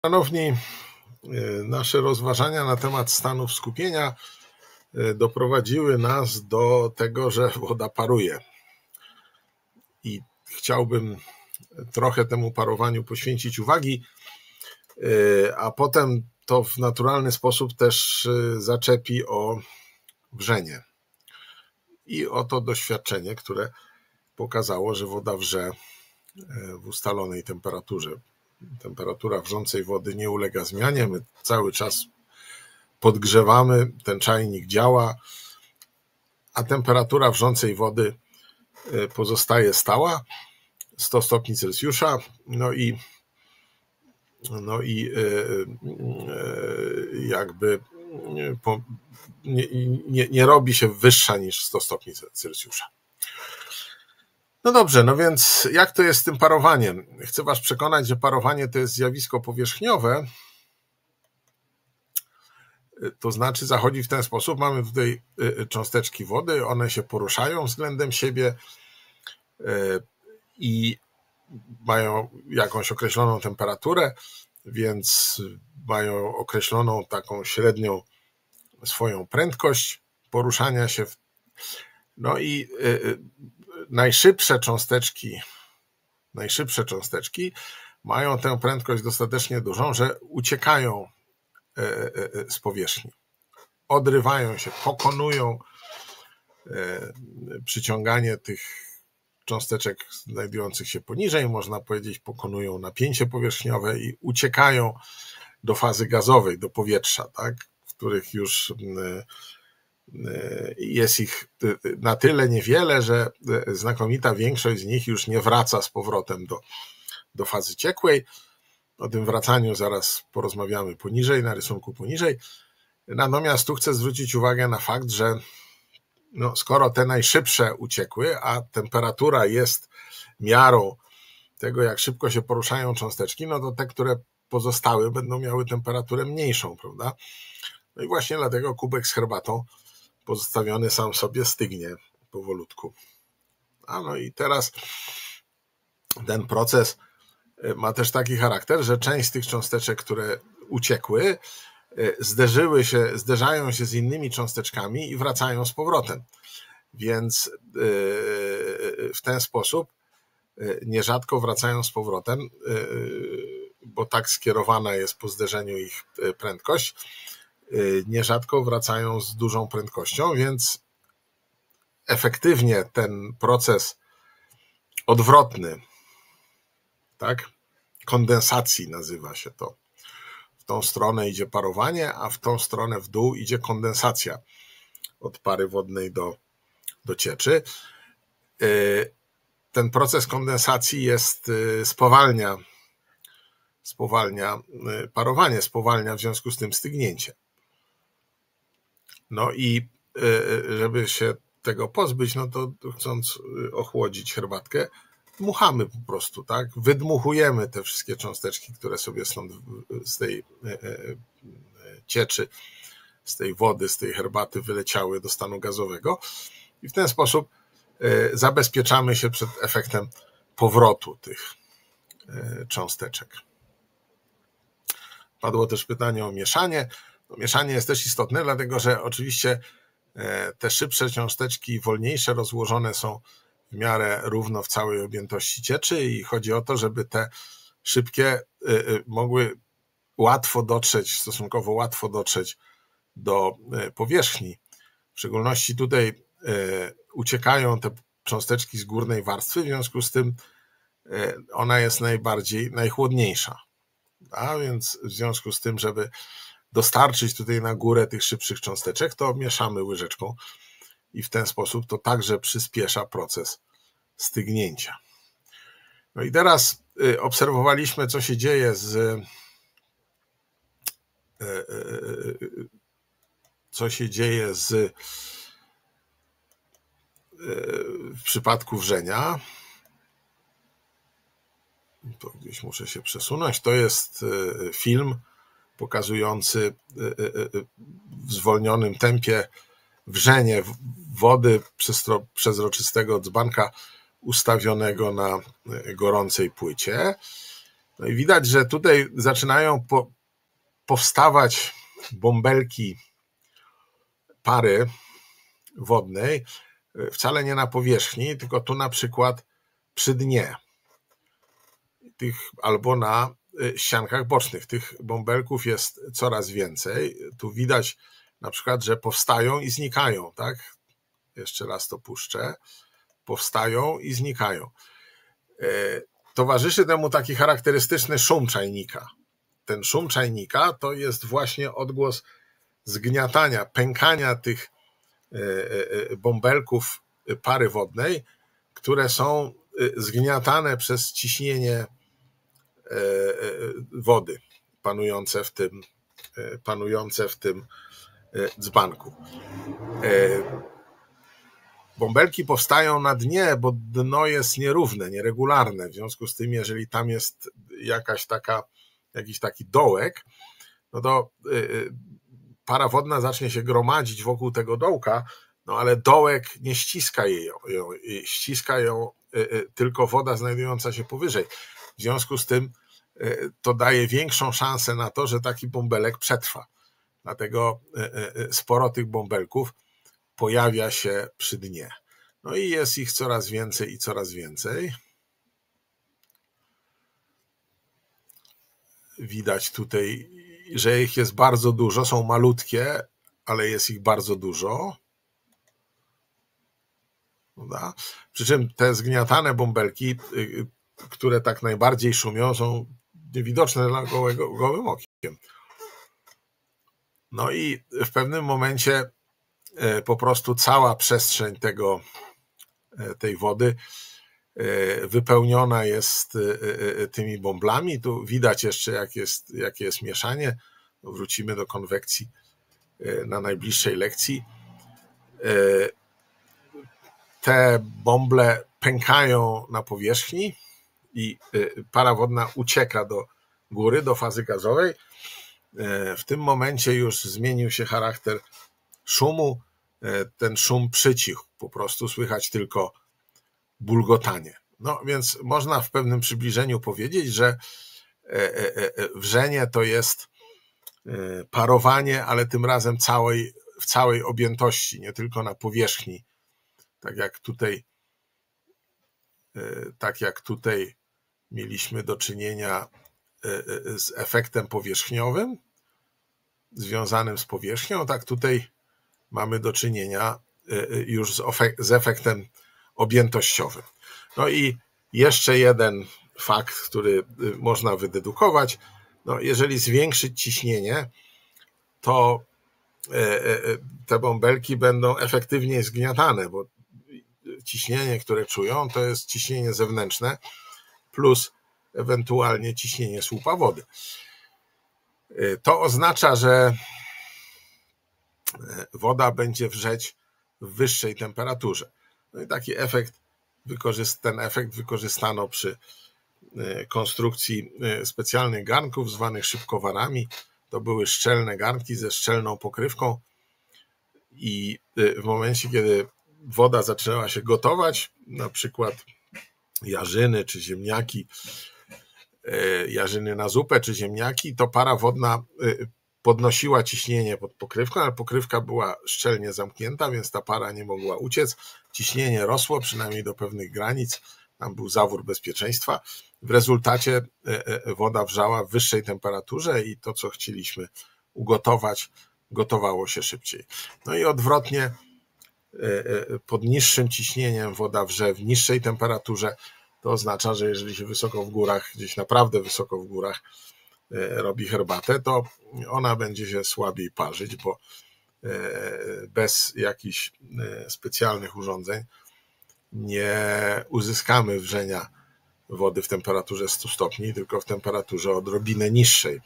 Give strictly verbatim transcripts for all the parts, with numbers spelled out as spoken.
Szanowni, nasze rozważania na temat stanów skupienia doprowadziły nas do tego, że woda paruje. I chciałbym trochę temu parowaniu poświęcić uwagi, a potem to w naturalny sposób też zaczepi o wrzenie. I o to doświadczenie, które pokazało, że woda wrze w ustalonej temperaturze. Temperatura wrzącej wody nie ulega zmianie, my cały czas podgrzewamy, ten czajnik działa, a temperatura wrzącej wody pozostaje stała, sto stopni Celsjusza, no i, no i jakby nie, nie, nie robi się wyższa niż sto stopni Celsjusza. No dobrze, no więc jak to jest z tym parowaniem? Chcę was przekonać, że parowanie to jest zjawisko powierzchniowe, to znaczy zachodzi w ten sposób, mamy tutaj cząsteczki wody, one się poruszają względem siebie i mają jakąś określoną temperaturę, więc mają określoną taką średnią swoją prędkość poruszania się. No i najszybsze cząsteczki, najszybsze cząsteczki mają tę prędkość dostatecznie dużą, że uciekają z powierzchni, odrywają się, pokonują przyciąganie tych cząsteczek znajdujących się poniżej, można powiedzieć, pokonują napięcie powierzchniowe i uciekają do fazy gazowej, do powietrza, tak, w których już jest ich na tyle niewiele, że znakomita większość z nich już nie wraca z powrotem do, do fazy ciekłej. O tym wracaniu zaraz porozmawiamy poniżej, na rysunku poniżej. Natomiast tu chcę zwrócić uwagę na fakt, że no, skoro te najszybsze uciekły, a temperatura jest miarą tego, jak szybko się poruszają cząsteczki, no to te, które pozostały, będą miały temperaturę mniejszą, prawda? No i właśnie dlatego kubek z herbatą pozostawiony sam sobie stygnie powolutku. A no i teraz ten proces ma też taki charakter, że część z tych cząsteczek, które uciekły, zderzyły się, zderzają się z innymi cząsteczkami i wracają z powrotem. Więc w ten sposób nierzadko wracają z powrotem, bo tak skierowana jest po zderzeniu ich prędkość, nierzadko wracają z dużą prędkością, więc efektywnie ten proces odwrotny, tak, kondensacji nazywa się to. W tą stronę idzie parowanie, a w tą stronę w dół idzie kondensacja od pary wodnej do, do cieczy. Ten proces kondensacji jest, spowalnia, spowalnia parowanie, spowalnia w związku z tym stygnięcie. No i żeby się tego pozbyć, no to chcąc ochłodzić herbatkę, dmuchamy po prostu, tak? Wydmuchujemy te wszystkie cząsteczki, które sobie stąd z tej cieczy, z tej wody, z tej herbaty wyleciały do stanu gazowego i w ten sposób zabezpieczamy się przed efektem powrotu tych cząsteczek. Padło też pytanie o mieszanie. No, mieszanie jest też istotne, dlatego że oczywiście te szybsze cząsteczki, wolniejsze, rozłożone są w miarę równo w całej objętości cieczy i chodzi o to, żeby te szybkie mogły łatwo dotrzeć, stosunkowo łatwo dotrzeć do powierzchni. W szczególności tutaj uciekają te cząsteczki z górnej warstwy, w związku z tym ona jest najbardziej, najchłodniejsza. A więc w związku z tym, żeby dostarczyć tutaj na górę tych szybszych cząsteczek, to mieszamy łyżeczką i w ten sposób to także przyspiesza proces stygnięcia. No i teraz obserwowaliśmy, co się dzieje z co się dzieje z w przypadku wrzenia. To gdzieś muszę się przesunąć. To jest film pokazujący w zwolnionym tempie wrzenie wody przezroczystego dzbanka ustawionego na gorącej płycie. No i widać, że tutaj zaczynają po, powstawać bąbelki pary wodnej, wcale nie na powierzchni, tylko tu na przykład przy dnie tych, albo na ściankach bocznych. Tych bąbelków jest coraz więcej. Tu widać na przykład, że powstają i znikają, tak? Jeszcze raz to puszczę. Powstają i znikają. Towarzyszy temu taki charakterystyczny szum czajnika. Ten szum czajnika to jest właśnie odgłos zgniatania, pękania tych bąbelków pary wodnej, które są zgniatane przez ciśnienie wody panujące w tym, panujące w tym dzbanku. Bąbelki powstają na dnie, bo dno jest nierówne, nieregularne. W związku z tym, jeżeli tam jest jakaś taka, jakiś taki dołek, no to para wodna zacznie się gromadzić wokół tego dołka, no ale dołek nie ściska jej, ją, ściska ją tylko woda znajdująca się powyżej. W związku z tym to daje większą szansę na to, że taki bąbelek przetrwa. Dlatego sporo tych bąbelków pojawia się przy dnie. No i jest ich coraz więcej i coraz więcej. Widać tutaj, że ich jest bardzo dużo, są malutkie, ale jest ich bardzo dużo. Prawda? Przy czym te zgniatane bąbelki, które tak najbardziej szumią, są niewidoczne dla gołego, gołym okiem. No i w pewnym momencie po prostu cała przestrzeń tego, tej wody wypełniona jest tymi bąblami. Tu widać jeszcze, jak jest, jakie jest mieszanie. Wrócimy do konwekcji na najbliższej lekcji. Te bąble pękają na powierzchni i para wodna ucieka do góry, do fazy gazowej. W tym momencie już zmienił się charakter szumu. Ten szum przycichł, po prostu słychać tylko bulgotanie. No więc można w pewnym przybliżeniu powiedzieć, że wrzenie to jest parowanie, ale tym razem całej, w całej objętości, nie tylko na powierzchni. Tak jak tutaj, tak jak tutaj mieliśmy do czynienia z efektem powierzchniowym, związanym z powierzchnią, tak tutaj mamy do czynienia już z efektem objętościowym. No i jeszcze jeden fakt, który można wydedukować. No jeżeli zwiększyć ciśnienie, to te bąbelki będą efektywniej zgniatane, bo ciśnienie, które czują, to jest ciśnienie zewnętrzne plus ewentualnie ciśnienie słupa wody. To oznacza, że woda będzie wrzeć w wyższej temperaturze. No i taki efekt, ten efekt wykorzystano przy konstrukcji specjalnych garnków zwanych szybkowarami. To były szczelne garnki ze szczelną pokrywką i w momencie, kiedy woda zaczęła się gotować, na przykład jarzyny czy ziemniaki, jarzyny na zupę czy ziemniaki, to para wodna podnosiła ciśnienie pod pokrywką, ale pokrywka była szczelnie zamknięta, więc ta para nie mogła uciec. Ciśnienie rosło przynajmniej do pewnych granic, tam był zawór bezpieczeństwa. W rezultacie woda wrzała w wyższej temperaturze i to, co chcieliśmy ugotować, gotowało się szybciej. No i odwrotnie, pod niższym ciśnieniem woda wrze w niższej temperaturze. To oznacza, że jeżeli się wysoko w górach, gdzieś naprawdę wysoko w górach robi herbatę, to ona będzie się słabiej parzyć, bo bez jakichś specjalnych urządzeń nie uzyskamy wrzenia wody w temperaturze stu stopni, tylko w temperaturze odrobinę niższej.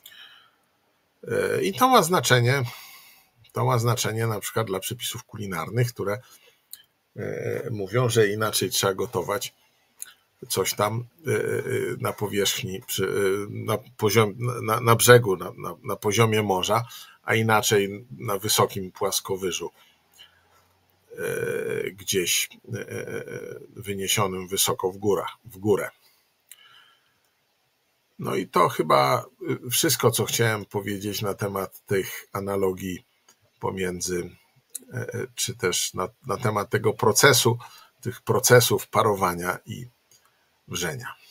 I to ma znaczenie, to ma znaczenie na przykład dla przepisów kulinarnych, które mówią, że inaczej trzeba gotować coś tam na powierzchni, na, poziom, na, na brzegu, na, na, na poziomie morza, a inaczej na wysokim płaskowyżu, gdzieś wyniesionym wysoko w górach, w górę. No i to chyba wszystko, co chciałem powiedzieć na temat tych analogii pomiędzy, czy też na, na temat tego procesu, tych procesów parowania i wrzenia.